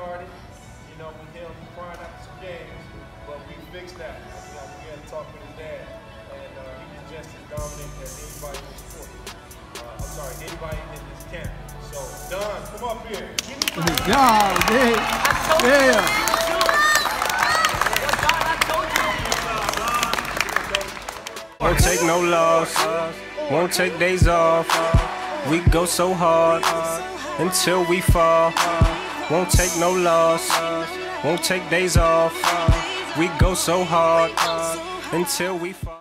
started, you know, with him crying after some games, but we fixed that. You know, we had to talk with his dad, and he was just as dominant as anybody in the sport. I'm sorry, anybody in this camp. So, Don, come up here. Good job, Dave. Yeah. Won't take no loss, won't take days off. We go so hard until we fall. Won't take no loss, won't take days off. We go so hard until we fall.